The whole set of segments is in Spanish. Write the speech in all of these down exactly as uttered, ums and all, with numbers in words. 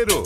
cero.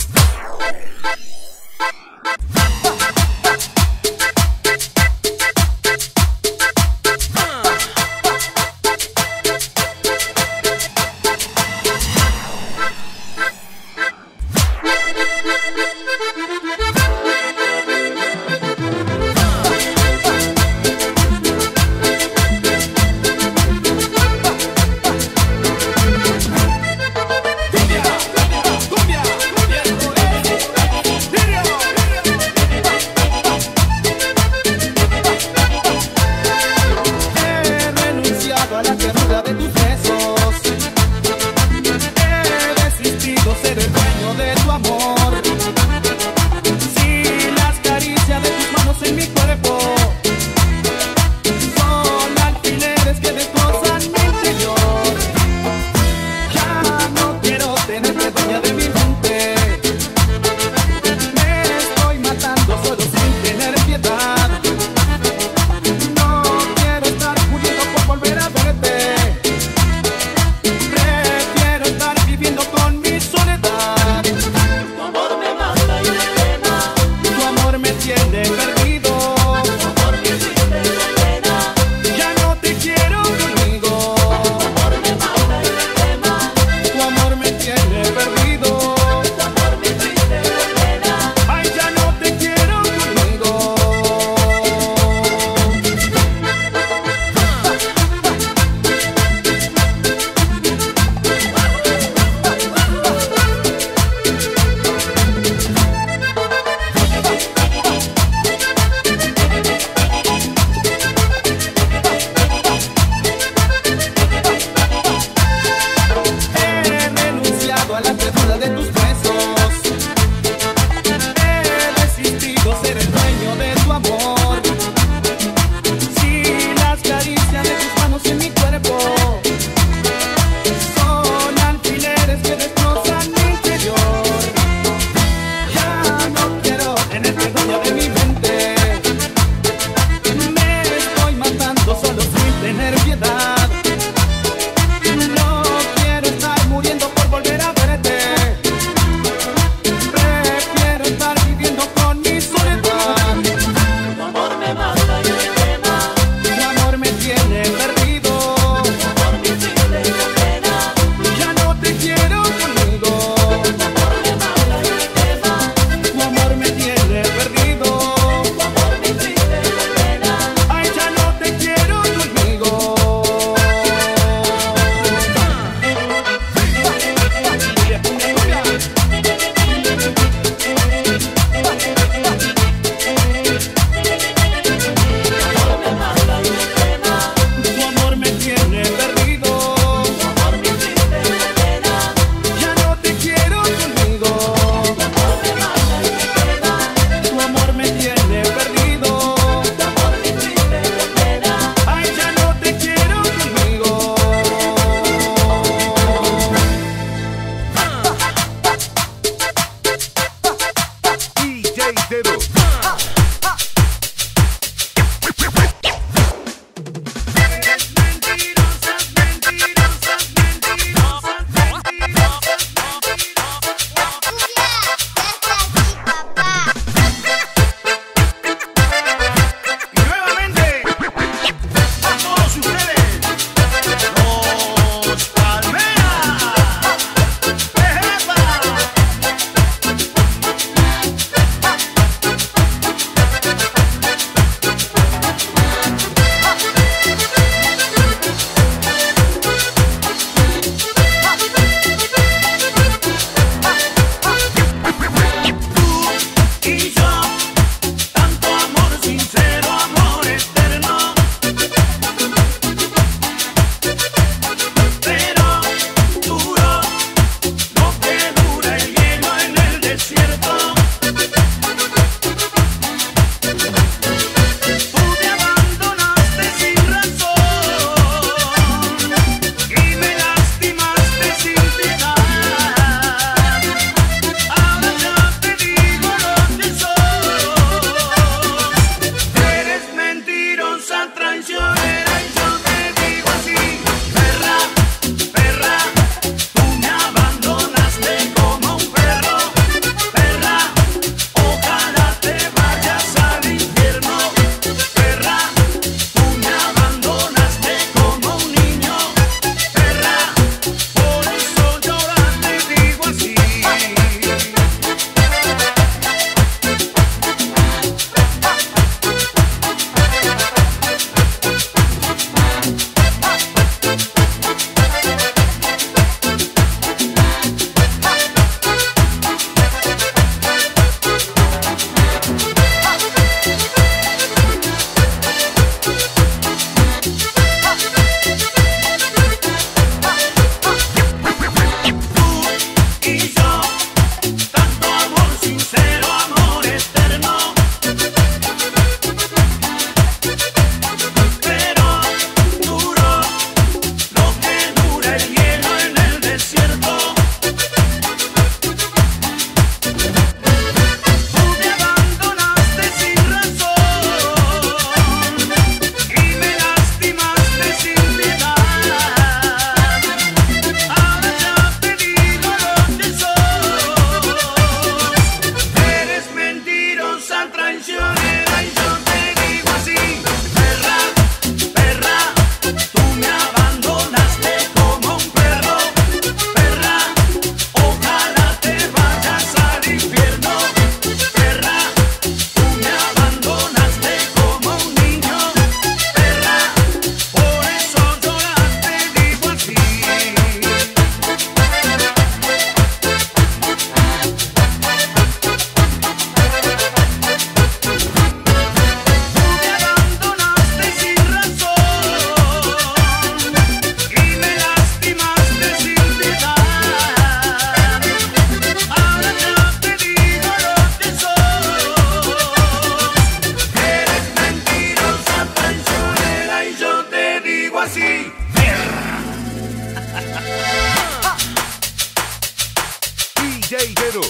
Tener piedad, no quiero estar muriendo por volver a verte. J Zero.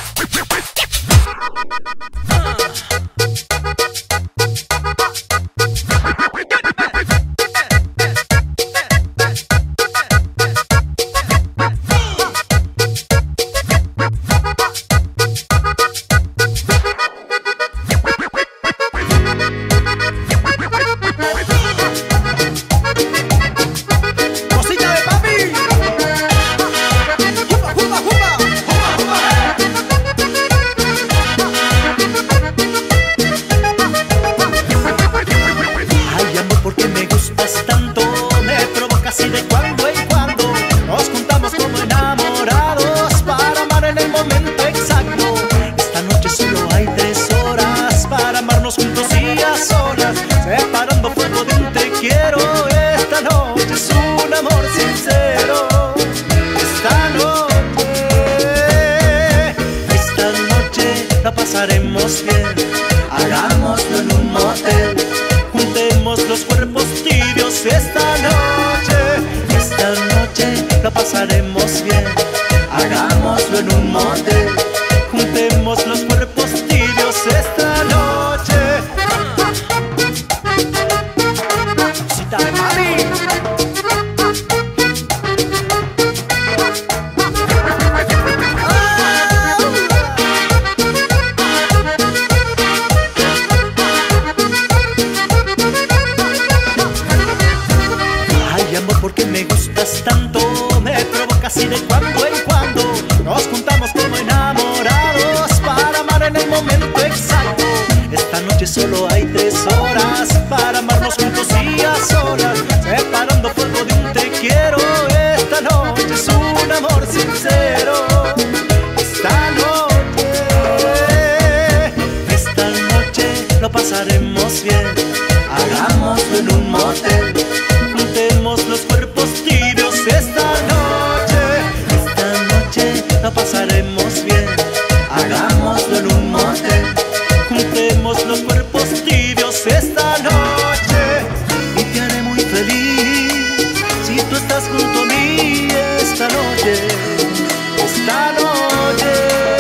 Pasaremos bien, hagámoslo en un motel, juntemos los cuerpos tibios esta noche. Esta noche la pasaremos bien, hagámoslo en un motel, juntemos los cuerpos tibios esta noche. Cita de mami. Porque me gustas tanto, me provocas y de cuando en cuando nos juntamos como enamorados para amar en el momento exacto. Esta noche solo hay tres horas para amarnos juntos y a solas, separando fuego de un te quiero. Esta noche es un amor sincero. Esta noche, esta noche lo pasaremos bien, hagámoslo en un motel, juntemos los cuerpos tibios esta noche. Esta noche la pasaremos bien, hagámoslo en un motel, juntemos los cuerpos tibios esta noche. Y te haré muy feliz si tú estás junto a mí esta noche. Esta noche,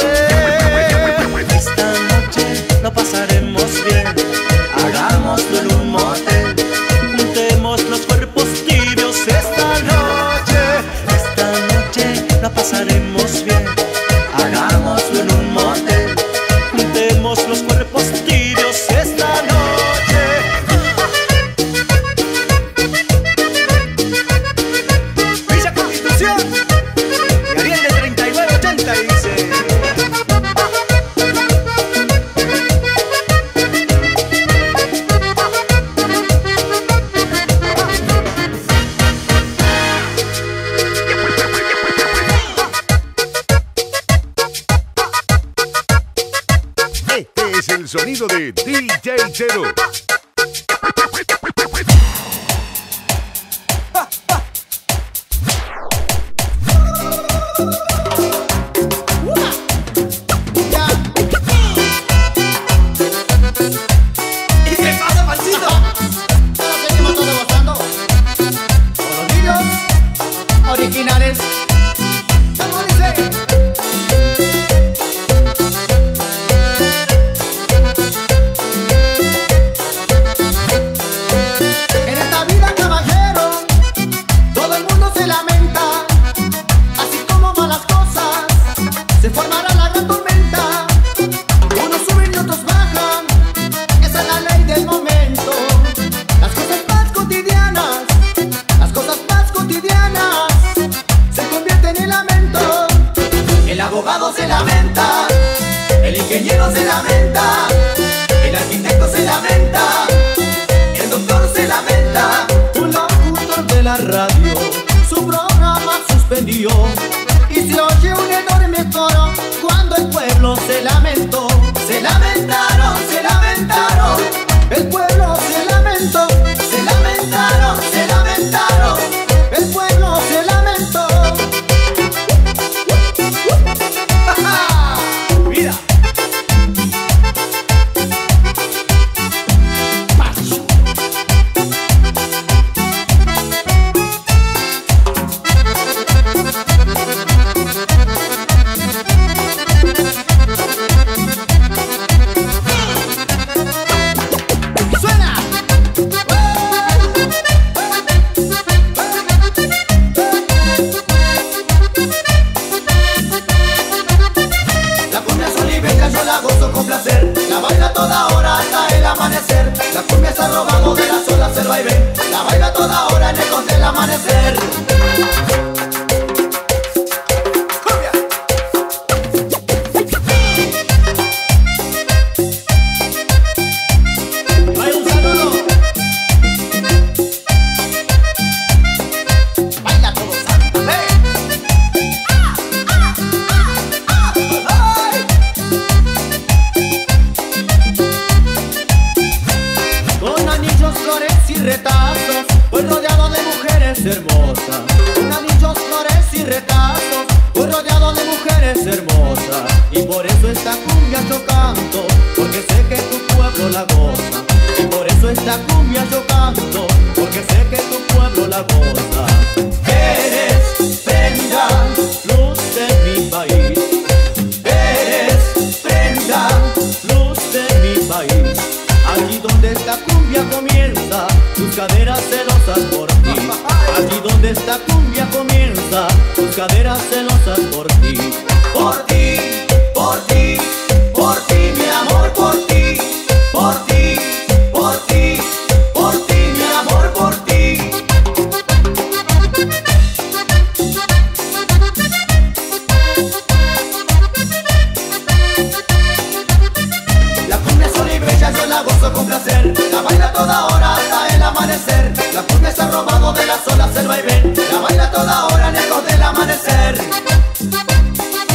esta noche la pasaremos bien, hagámoslo en un motel, juntemos los cuerpos tibios esta noche. Esta noche la pasaremos bien, hagámoslo en un motel, juntemos los cuerpos tibios esta noche. Villa Constitución y Ariel de treinta y nueve ochenta dice: Este es el sonido de D J Zero. ¿Y qué pasa, Pancito? Nos seguimos todos gozando con los niños originales. ¿Cómo dice? En esta vida, caballero, todo el mundo se lamenta. Así como van las cosas, se formará la gran tormenta. Unos suben y otros bajan, esa es la ley del momento. Las cosas más cotidianas, las cosas más cotidianas se convierten en lamento. El abogado se lamenta, el ingeniero se lamenta, el arquitecto se lamenta, el doctor se lamenta. Un locutor de la radio su programa suspendió y se oye un enorme coro cuando el pueblo se lamentó. Se lamentaron, se lamentaron, el pueblo se lamentó. Se lamentaron, se lamentaron, el pueblo se lamentó. Mira. Pacho. toda hora hasta el amanecer. La cumbia se ha robado de las olas el vaivén. La baila toda hora en ecos del amanecer. Retazos, voy rodeado de mujeres hermosas. Con anillos, flores y retazos, voy rodeado de mujeres hermosas. Y por eso esta cumbia yo canto, porque sé que tu pueblo la goza. Y por eso esta cumbia yo canto, porque sé que tu pueblo la goza. Eres prenda, luz de mi país. Eres prenda, luz de mi país. Allí donde esta cumbia comienza, tus caderas celosas por ti. Allí donde esta cumbia comienza, tus caderas celosas por ti. Por ti, por ti, por ti, mi amor, por ti. Por ti, por ti, por ti, mi amor, por ti. La cumbia es sola y bella, yo la gozo con placer. La baila toda hora hasta el amanecer. La cumbia se ha robado de las olas el vaivén. La baila toda hora en ecos del amanecer.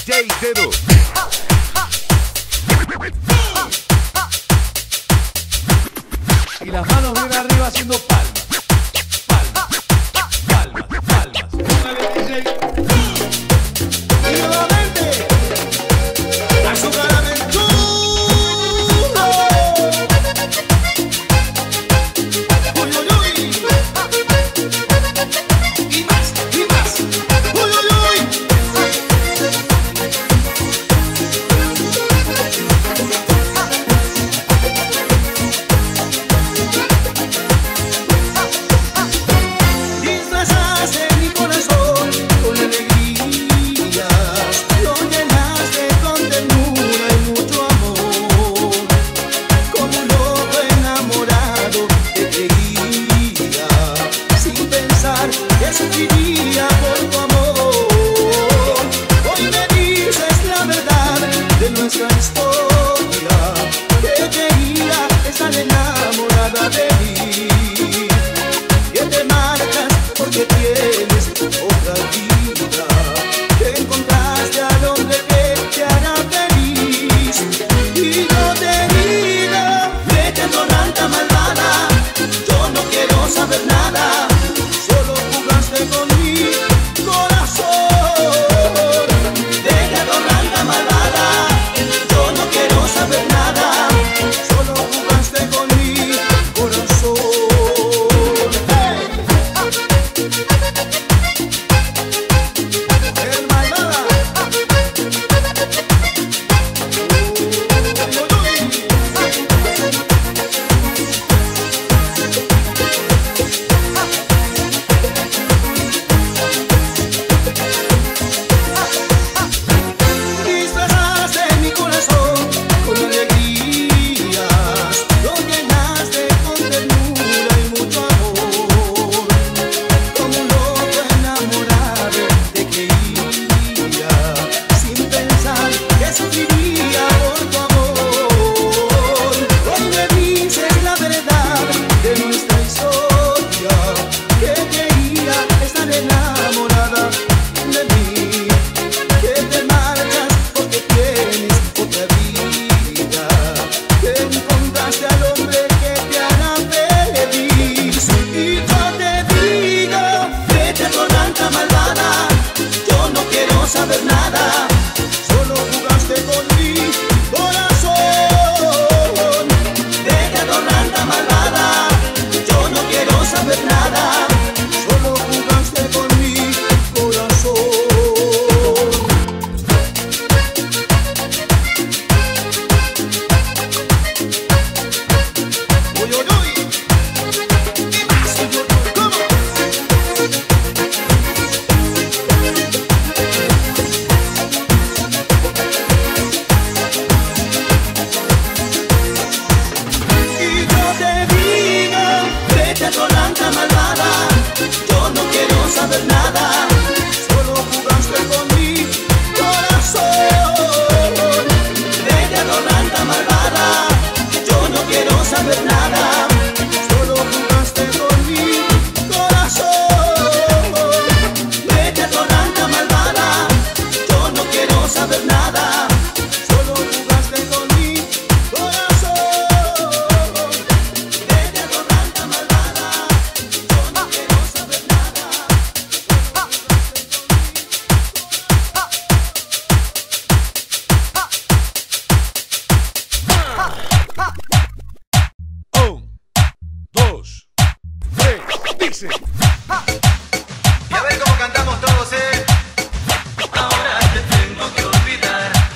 J Cero. Y las manos bien arriba haciendo palmas. Palmas, palmas, palmas. Póngale D J. Y nuevamente, Azúcar Aventura. Uy, uy, uy. Y más, y más. Uy, uy, uy. Disfrazaste mi corazón con alegrías, lo llenaste con ternura y mucho amor. Como un loco enamorado te quería, sin pensar que sufriría por tu amor. Hoy me dices la verdad de nuestra historia, que quería estar enamorada de mí. Que te marcas porque tienes otra vida, que encontraste al hombre que te hará feliz. Y yo te digo, vete atorranta malvada, yo no quiero saber nada, solo jugaste con mi corazón. Vete atorranta malvada, yo no quiero saber nada, solo jugaste con mi corazón. El malvada. Disfrazaste mi corazón con alegrías, lo llenaste con ternura y mucho amor. Como un loco enamorado te quería, sin pensar que sufriría por tu amor. Hoy me dices la verdad de nuestra historia, que quería estar enamorada de mí. Que te marchas porque tienes otra vida, que encontraste al hombre que te hará feliz. Y yo te digo, vete atorranta malvada, yo no quiero saber nada, solo jugaste con mi corazón. Vete atorranta malvada, yo no quiero saber nada, solo jugaste con mi corazón. Uy, uy, uy. Y más, uy, uy, uy. ¿Cómo? Y yo te digo, vete atorranta malvada, yo no quiero saber nada, solo jugaste con mi corazón. Vete atorranta malvada, yo no quiero saber nada, solo jugaste con mi corazón. Vete atorranta malvada, yo no quiero saber nada, solo jugaste con mi corazón. Vete atorranta malvada, yo no quiero saber nada. Un, dos, tres, dice. Y a ver cómo cantamos todos, ¿eh? Ahora te tengo que olvidar.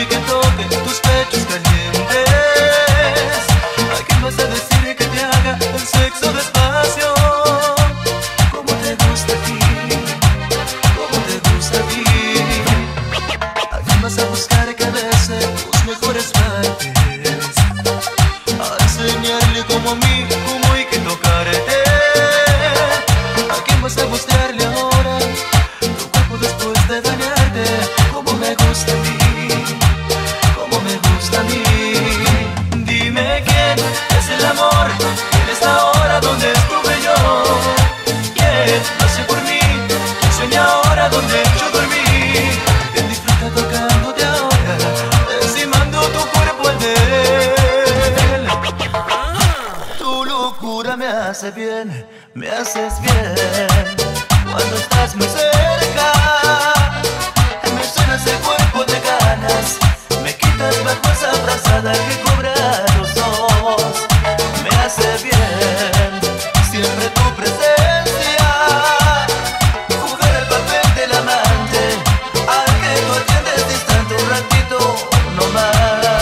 y que toque tus pechos calientes. ¿A quién vas a decir que te haga el sexo despacio? Como te gusta a ti, como te gusta a ti. ¿A quién vas a buscar que bese tus mejores partes? A enseñarle como a mí, cómo hay que tocarte. ¿A quién vas a mostrarle ahora tu cuerpo después de bañarte? Como me gusta a mí, como me gusta a mí. Dime quién es el amor en esta hora donde estuve yo. ¿Quién lo hace por mí? ¿Quién sueña ahora donde yo dormí? ¿Quién disfruta tocándote ahora, encimando tu cuerpo al de él? Tu locura me hace bien, me haces bien. Cuando estás muy cerca, me suenas el cuerpo de ganas. Me quitas bajo esa abrazada que cubra los dos. Me hace bien siempre tu presencia, jugar el papel del amante, al que tú atiendes distante un ratito, no más.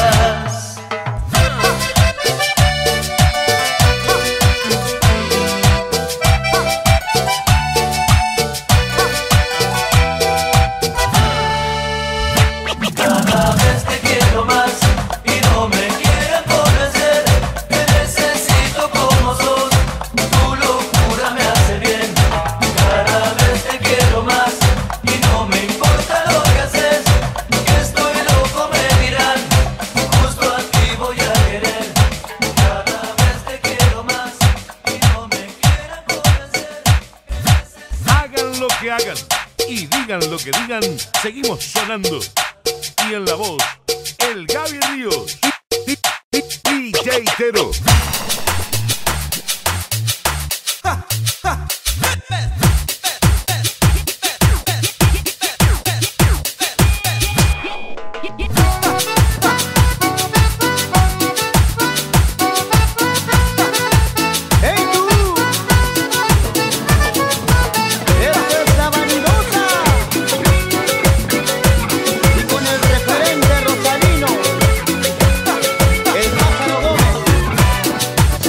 Cada vez te quiero más y no me quieren convencer. Te necesito como sos, tu locura me hace bien. Cada vez te quiero más y no me importa lo que haces. Que estoy loco me dirán, justo a ti voy a querer. Cada vez te quiero más y no me quieren convencer. Hagan lo que hagan y digan lo que digan, seguimos sonando. Y en la voz, el Gaby Ríos, D J Tero. ¡Hey tú! ¡Esta es la vanidosa! Y con el referente Rosalino, el Pájaro Gómez.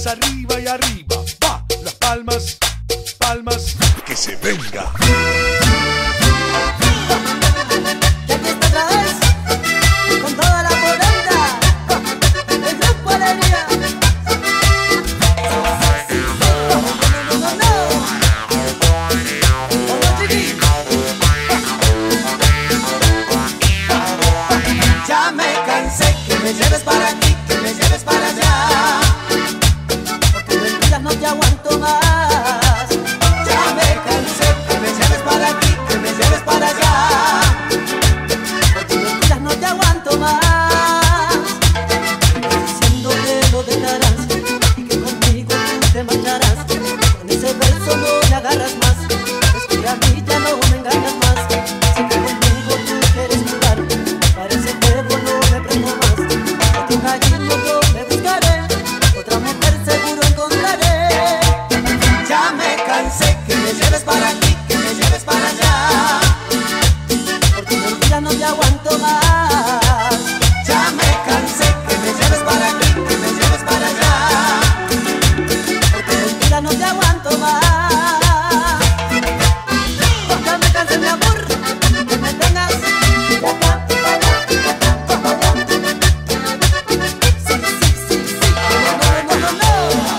palmas arriba y arriba. Va, las palmas, palmas. Que se venga. Y aquí está otra vez, con toda la polenta, el grupo Alegría. No, no, no, no. Vamos, chiqui. Ya me cansé que me lleves para aquí, que me lleves para allá, porque mentiras no te aguanto más. Ya me cansé que me lleves para aquí, que me lleves para allá, porque mentiras no te aguanto más. Diciendo que lo dejarás y que conmigo tú te marcharás, con ese verso no me agarras más, es que a mí ya no me engañas más. Sé que conmigo tú quieres jugar, para ese juego no me prendo más. Otro cariño yo me buscaré, otra mujer seguro encontraré. Ya me cansé que me lleves para aquí, que me lleves para allá, porque mentira no te aguanto más. Ya me cansé que me lleves para aquí, que me lleves para allá, porque mentira no te aguanto más. Ya me cansé, mi amor, que me tengas de acá para allá, de acá para allá. Sí, sí, sí, sí, no, no, no, no, no.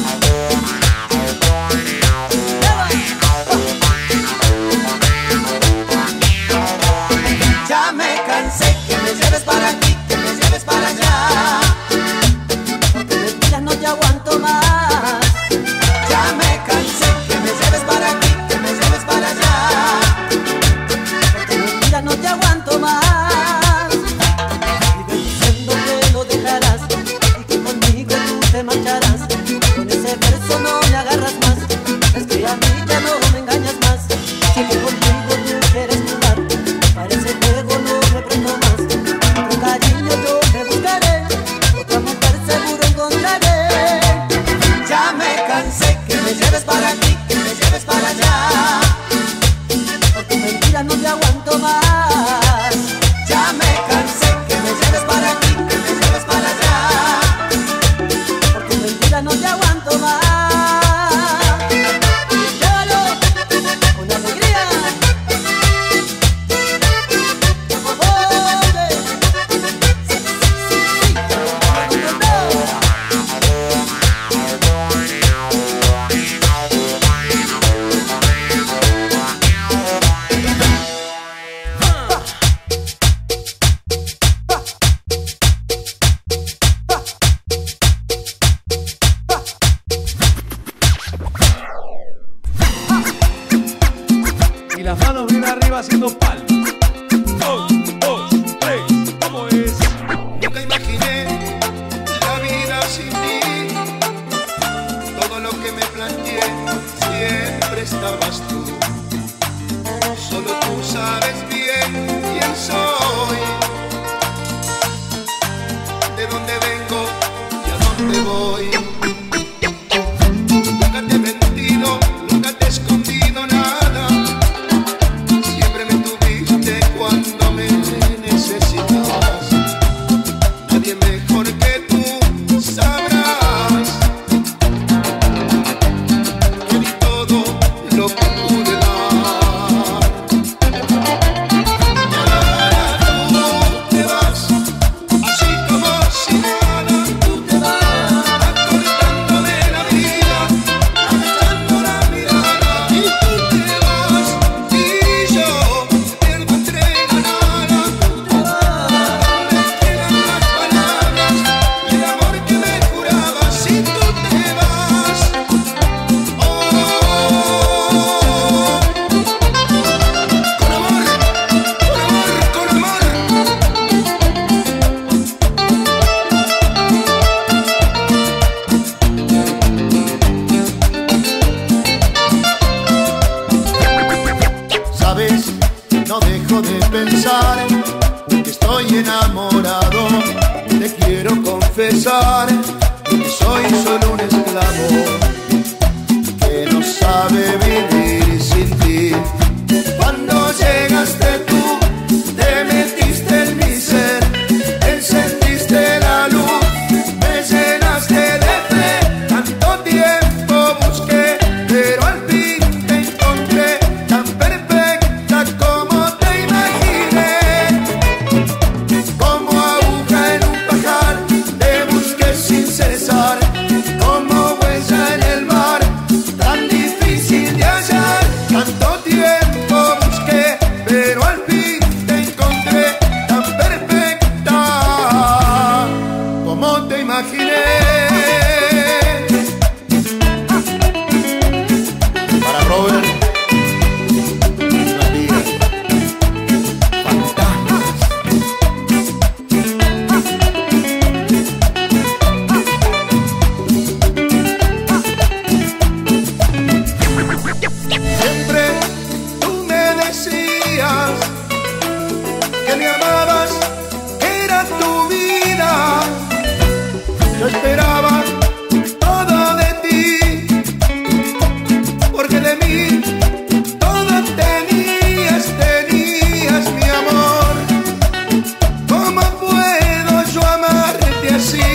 Ya me cansé que me lleves para aquí, que me lleves para allá, porque mentiras no te aguanto más. Ya me cansé que me lleves para aquí, que me lleves para allá, porque mentiras no te aguanto más. Vives diciendo que lo dejarás y que conmigo tú te marcharás, con ese verso no me agarras más, es que a mí ya no me engañas más. Si que conmigo tú quieres jugar, para ese juego no me prendo más. Otro cariño yo me buscaré, otra mujer seguro encontraré. Ya me cansé que me lleves para aquí, que me lleves para allá, porque mentira no te aguanto más. Ya me cansé que me lleves para aquí, que me lleves para allá, porque mentira no te aguanto más. Llévalo con alegría. Oye, sí, sí, sí, no, no, no. Y las manos bien arriba haciendo palmas. Dos, dos, tres. ¿Cómo es? Nunca imaginé la vida sin ti. Todo lo que me planteé siempre estabas tú. Solo tú sabes bien quién soy, de dónde vengo y a dónde voy. Nunca te he mentido, nunca te he escondido nada. Siempre me tuviste cuando me necesitabas. Nadie mejor que tú sabrás que di todo lo que pude dar. Ahora tú te vas, así como si nada. Tú te vas, acordándome la vida, agachando la mirada. Y tú te vas, y yo pierdo entre la nada. Tú te vas, me quedan las palabras y el amor que me jurabas. Si tú te vas, oh, con amor, con amor, con amor. Sabes, no dejo de pensar que estoy enamorado. Te quiero confesar que soy solo un esclavo que no sabe vivir sin ti. Cuando llegaste tú, te metiste en mi ser, encendiste la luz, me llenaste de fe. Tan no te imaginé. Para Robert, buenos días. Fantasmas. Siempre tú me decías que me amabas, que era tu vida. Yo esperaba todo de ti, porque de mí todo tenías, tenías mi amor. ¿Cómo puedo yo amarte así?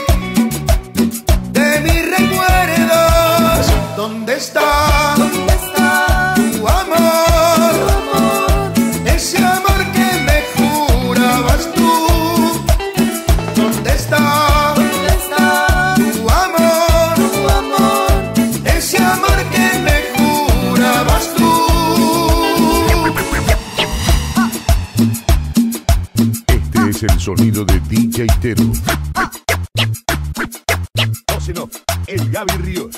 De mis recuerdos, ¿dónde está? ¿Dónde está tu amor? Ese amor que me jurabas tú. ¿Dónde está? ¿Dónde está tu amor? Tu amor. Ese amor que me jurabas tú. Este es el sonido de D J Tero. O si no, el Gaby Ríos.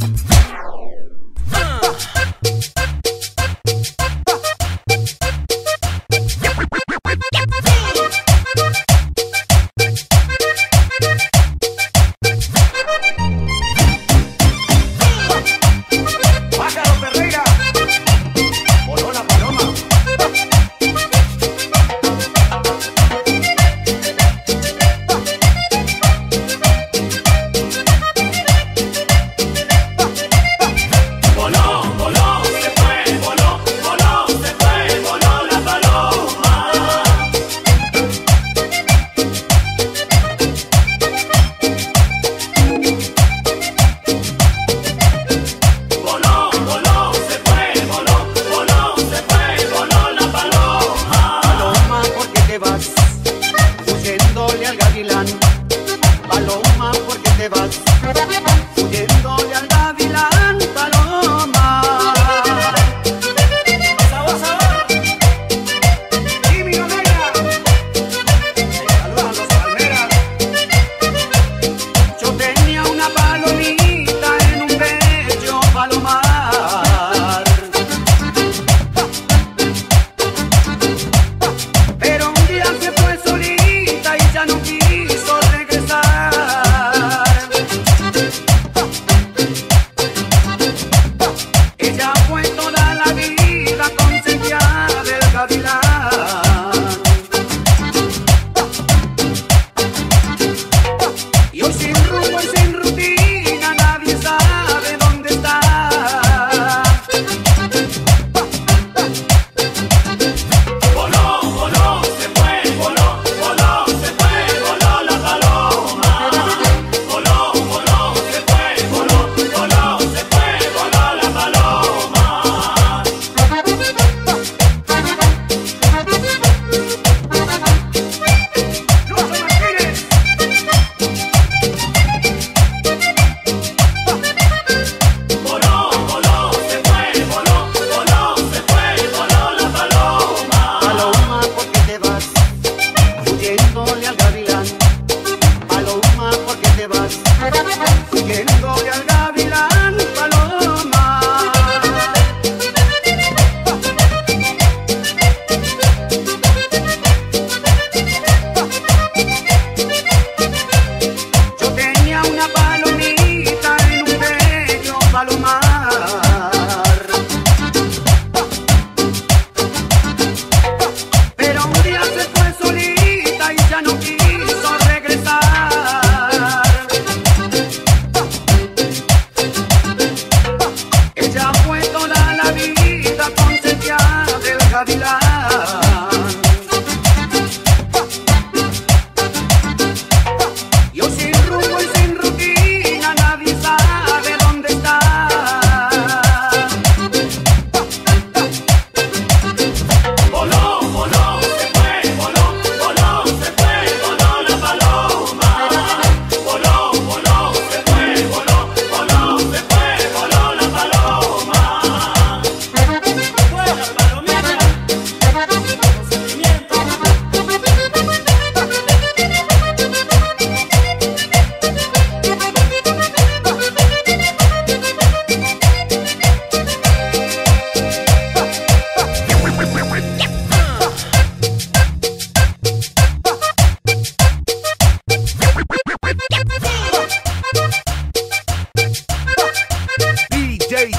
Pájaro Ferreira, voló la paloma. Voló, voló, se fue, voló, voló, se fue, voló la paloma. Voló, voló, se fue, voló, voló, se fue, voló la paloma. Paloma, ¿por qué te vas? Huyéndole al gavilán. Paloma, ¿por qué te vas? Huyéndole al gavilán, paloma. Sabor, sabor. Y mi negra. Saludos a los palmeras. Yo tenía una palomita en un bello palomar. Pero un día se fue solita y ya no quiso regresar. Ella fue toda la vida consentida del gavilán. Y hoy sin rumbo y sin rutina nadie sabe dónde está. Voló, voló, se fue, voló, voló, se fue, voló la paloma. Voló, voló, se fue, voló, voló, se fue, voló la paloma. Lucho Martínez. Voló, voló, se fue, voló, voló, se fue, voló la paloma. Paloma, ¿por qué te vas? Huyéndole al gavilán. Paloma, ¿por qué te vas? Huyéndole al gavilán, paloma. Yo tenía una palomita en un bello palomar. Pero un día se fue solita y ya no quiso regresar.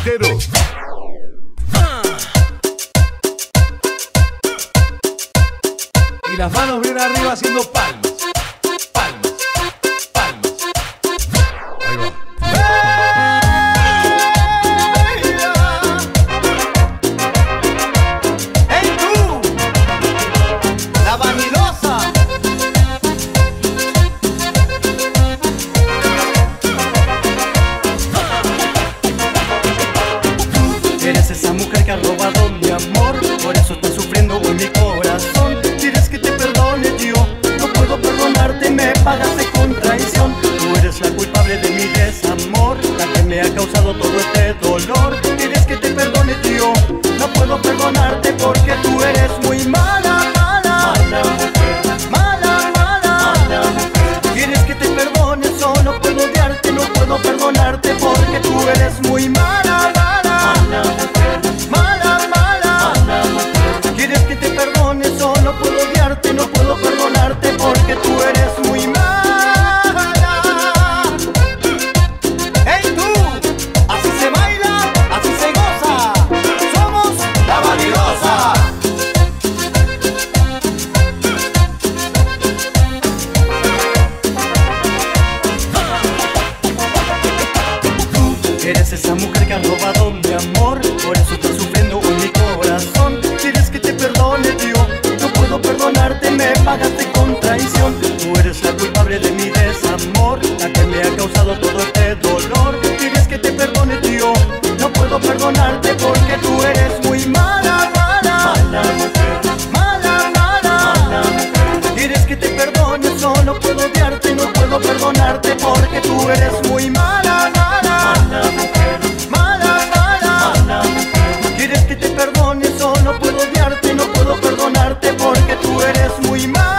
Tero. Y las manos bien arriba haciendo palmas. Palmas. Palmas. Ahí va. ¡Hey tú! La vanidosa. Eres esa mujer que ha robado mi amor, por eso estoy sufriendo en mi corazón. Quieres que te perdone, tío, no puedo perdonarte, me pagaste con traición. Tú eres la culpable de mi desamor, la que me ha causado todo este dolor. Quieres que te perdone, tío, no puedo perdonarte porque tú eres muy mala, mala, mala mujer, mala, mala, mala mujer. Quieres que te perdone, solo puedo odiarte, no puedo perdonarte porque tú eres muy mala, mala, mala mujer, mala, mala, mala mujer. Quieres que te perdone, solo puedo odiarte, no puedo perdonarte porque tú eres muy mala. ¡Hey tú! Así se baila, así se goza. Somos la vanidosa. Tú eres esa mujer que ha robado mi amor, por eso estoy sufriendo en mi corazón. Quieres que te perdone, tío, no puedo perdonarte, me pagaste con traición. Tú eres la culpable de mi desamor, la que me ha causado todo este dolor. Quieres que te perdone, tío, no puedo perdonarte porque tú eres muy mala, mala, mala mujer, mala, mala, mala mujer. Quieres que te perdone, solo puedo odiarte, no puedo perdonarte porque tú eres muy mala, mala, mala mujer, mala, mala, mala mujer. Quieres que te perdone, solo puedo odiarte, no puedo perdonarte porque tú eres muy mala.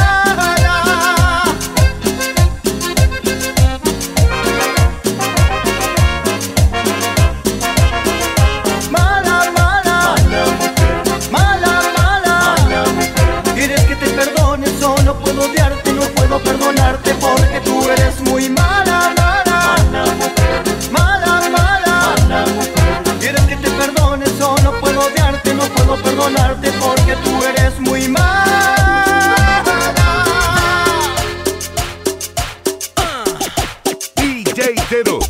Mala, mala, mala mujer, mala, mala, mala mujer. Quieres que te perdone, solo puedo odiarte, no puedo perdonarte porque tú eres muy mala, mala, mala mujer, mala, mala, mala mujer. Quieres que te perdone, solo puedo odiarte, no puedo perdonarte porque tú eres muy mala. D J Tero.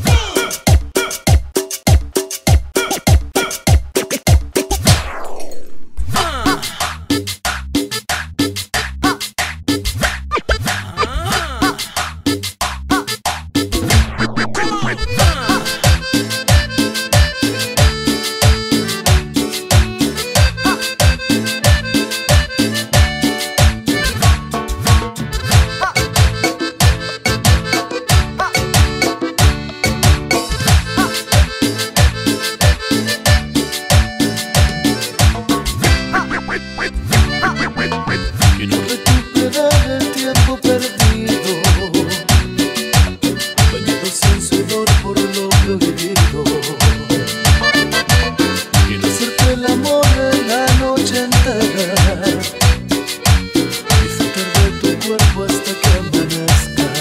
Y no recuperar el tiempo perdido, bañados en sudor por lo prohibido. Y no hacerte el amor en la noche entera, disfrutar de tu cuerpo hasta que amanezca.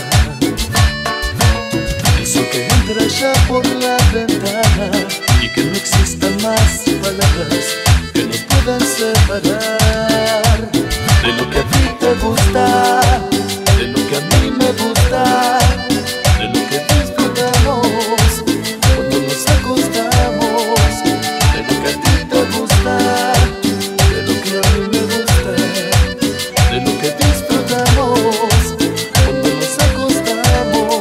Eso que entra ya por la ventana y que no existan más palabras que nos puedan separar. De lo que a ti te gusta, de lo que a mí me gusta, de lo que disfrutamos cuando nos acostamos. De lo que a ti te gusta, de lo que a mí me gusta, de lo que disfrutamos cuando nos acostamos.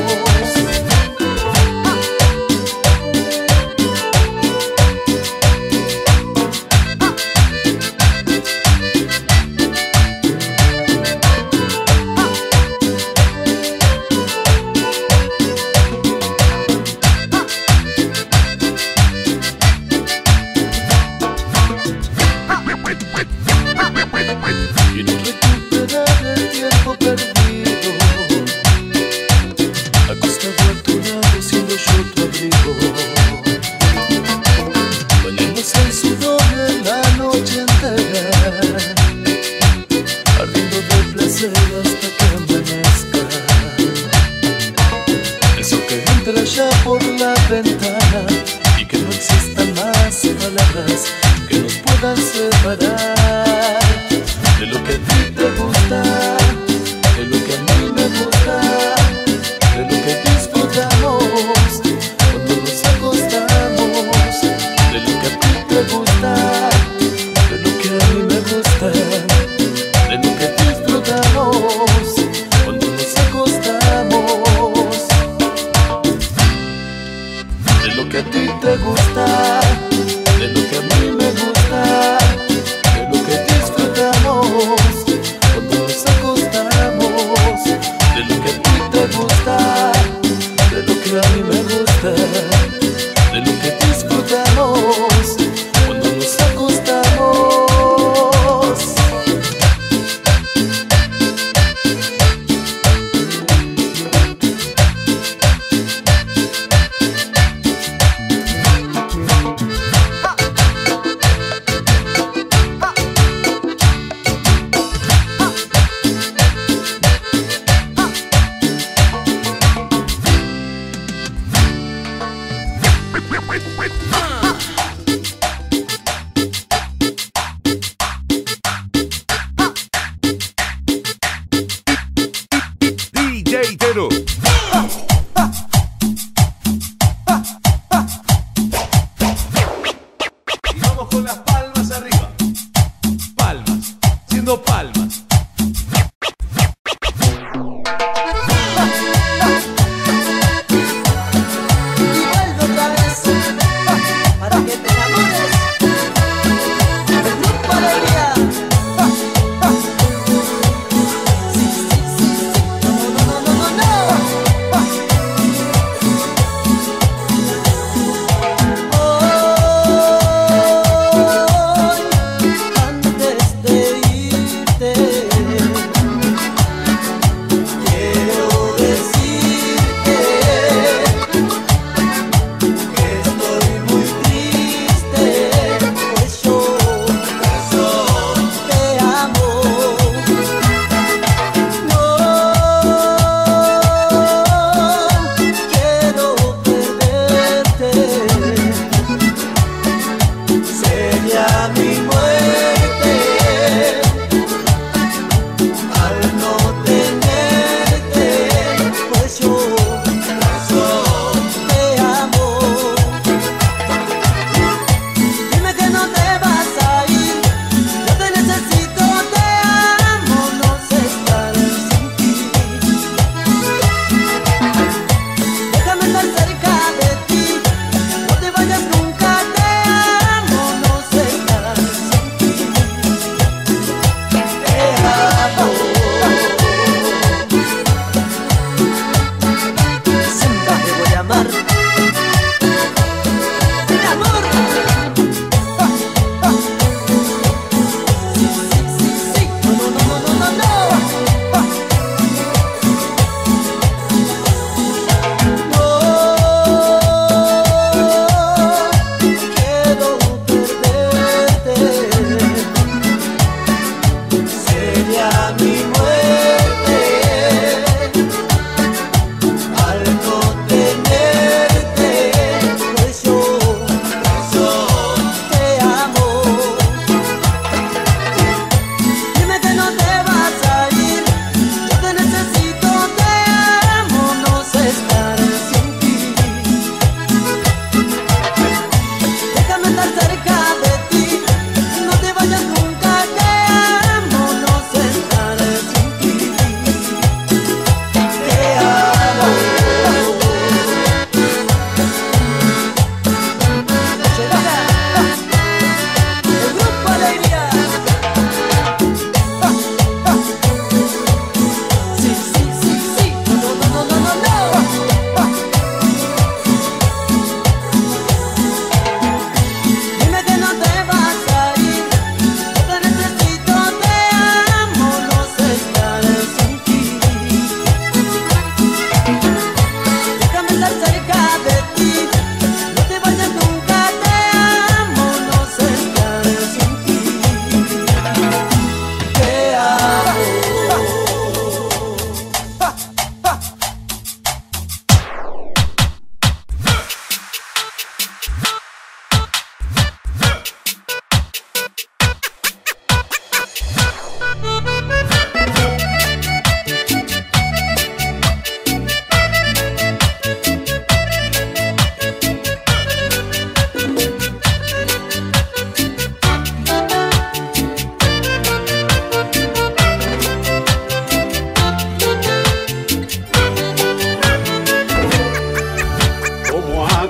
Y no recuperar el tiempo perdido, acostado a tu lado siendo yo tu abrigo, bañándose en sudor en la noche entera, ardiendo de placer hasta que amanezca. Eso que entra ya por la ventana y que no cosas que nos puedan separar de lo que a ti te gusta, de lo que a mí me gusta, de lo que disfrutamos cuando nos acostamos, de lo que a ti te gusta, de lo que a mí me gusta, de lo que disfrutamos cuando nos acostamos, de lo que a ti te gusta, de lo que a mí me gusta, de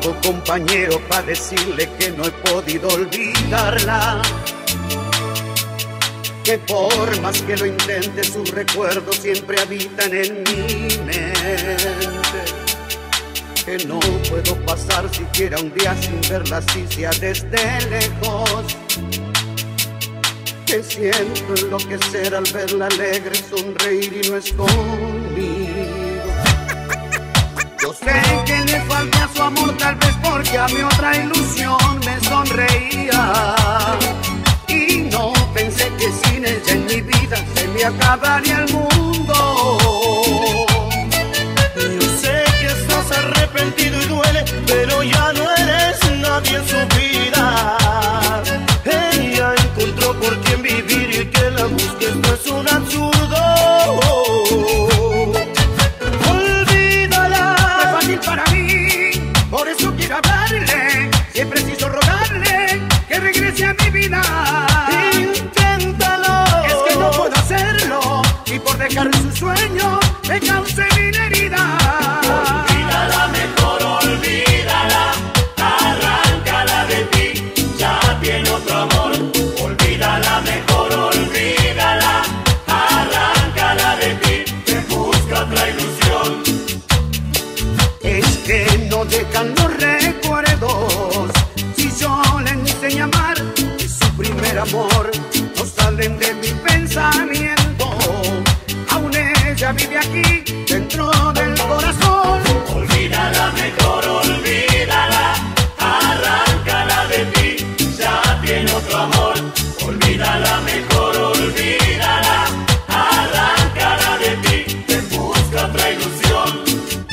hago, compañero, para decirle que no he podido olvidarla? Que por más que lo intente, sus recuerdos siempre habitan en mi mente. Que no puedo pasar siquiera un día sin verla, así sea desde lejos. Que siento enloquecer al verla alegre, sonreír y no es conmigo. Yo sé que le falta su amor, tal vez porque a mi otra ilusión me sonreía. Y no pensé que sin ella en mi vida se me acabaría el mundo. Yo sé que estás arrepentido y duele, pero ya no eres nadie en su vida. Ella encontró por quién vivir y que la busques no es un absurdo. Olvídala, no es fácil para mí, por eso quiero hablarle. Si es preciso rogarle que regrese a mi vida. Inténtalo. Es que no puedo hacerlo y por dejar su sueño me causé mil heridas. Olvídala, mejor olvídala, arráncala de ti, ya tiene otro amor. Olvídala, mejor olvídala, arráncala de ti, que busca otra ilusión. Es que no dejan los recuerdos, si yo le enseño a amar, y su primer amor no salen de mi pensamiento. Aún ella vive aquí, dentro del corazón. Olvídala, mejor olvídala, arráncala de ti, ya tiene otro amor. Olvídala, mejor olvídala, arráncala de ti, que busca otra ilusión.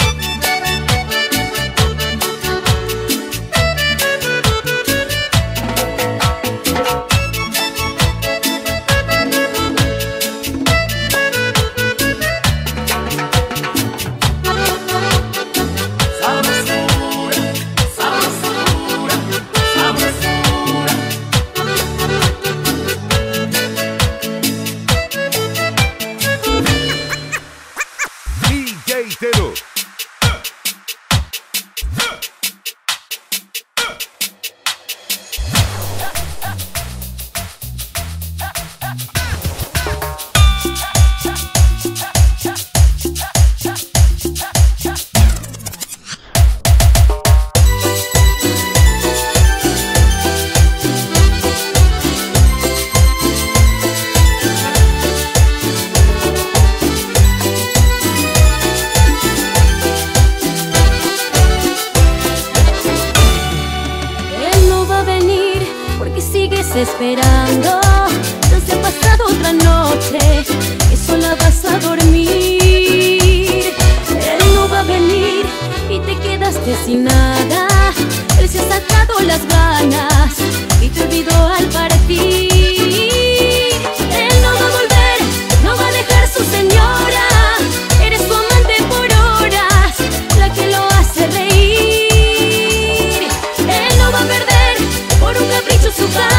Tero. Esperando, no se ha pasado otra noche que sola vas a dormir. Él no va a venir y te quedaste sin nada. Él se ha sacado las ganas y te olvidó al partir. Él no va a volver, no va a dejar su señora. Eres su amante por horas, la que lo hace reír. Él no va a perder por un capricho su casa.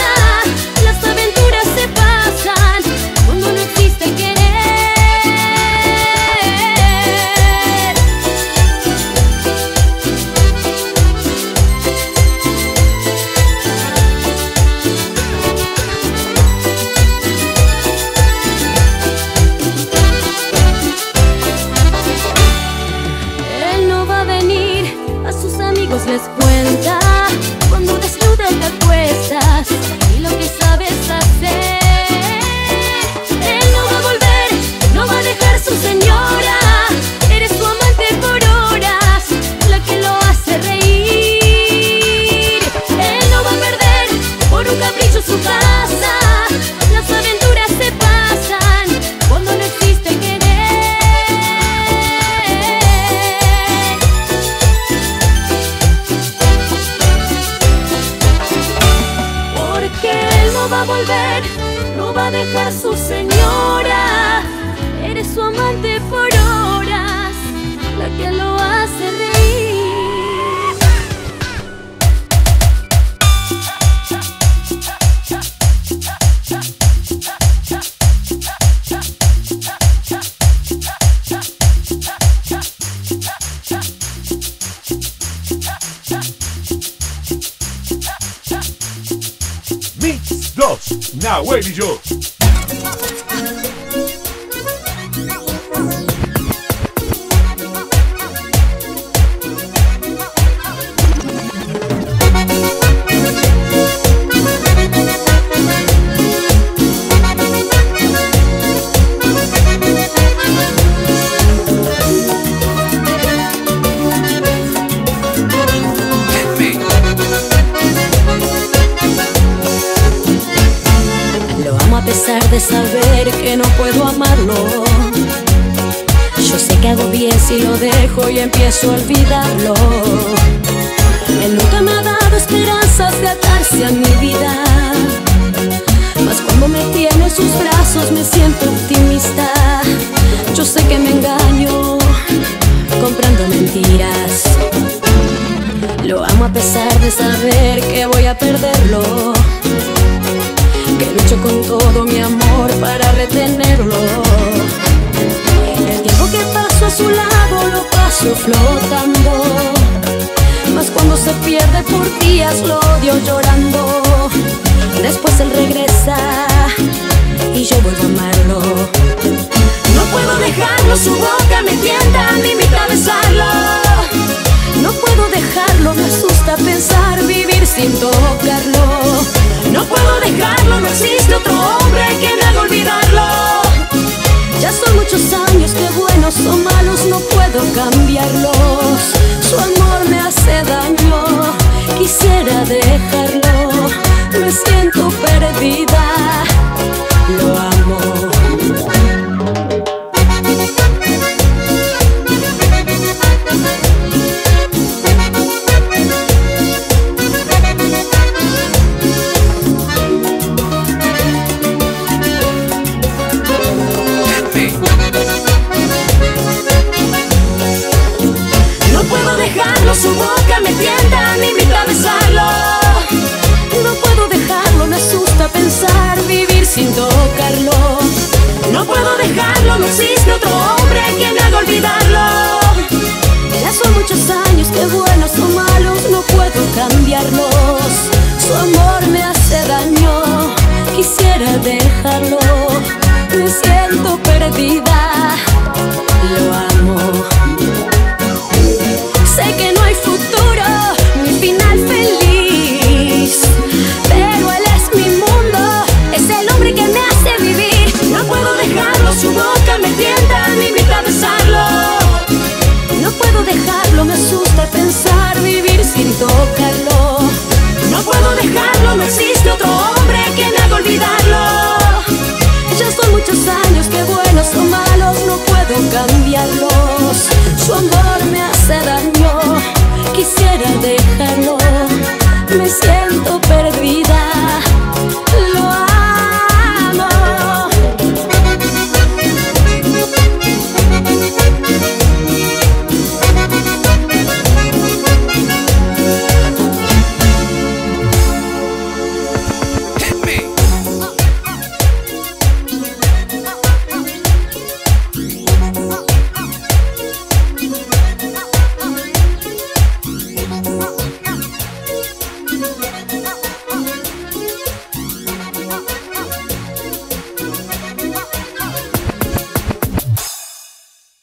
Les cuenta cuando desnuda te acuestas y lo que sabes hacer. Él no va a volver, no va a dejar su señora. Eres su amante por horas, la que lo hace reír. Él no va a perder por un capricho su casa. Las aventuras se pasan cuando no existe querer. Va a volver, no va a dejar su señora. Eres su amante por horas, la que lo hace reír. Somos Nahuel y yo. A pesar de saber que no puedo amarlo, yo sé que hago bien si lo dejo y empiezo a olvidarlo. Él nunca me ha dado esperanzas de atarse a mi vida, mas cuando me tiene en sus brazos me siento optimista. Yo sé que me engaño comprando mentiras. Lo amo a pesar de saber que voy a perderlo, que lucho con todo mi amor para retenerlo. El tiempo que paso a su lado lo paso flotando, mas cuando se pierde por días lo odio llorando. Después él regresa y yo vuelvo a amarlo. No puedo dejarlo, su boca me tienta, me invita a besarlo. No puedo dejarlo, me asusta pensar vivir sin tocarlo. No puedo dejarlo, no existe otro hombre que me haga olvidarlo. Ya son muchos años que buenos o malos no puedo cambiarlos. Su amor me hace daño, quisiera dejarlo. Me siento perdida, lo amo. Su boca me tienta, me invita a besarlo. No puedo dejarlo, me asusta pensar vivir sin tocarlo. No puedo dejarlo, no existe otro hombre que me haga olvidarlo. Ya son muchos años que buenos o malos no puedo cambiarlos. Su amor me hace daño, quisiera dejarlo.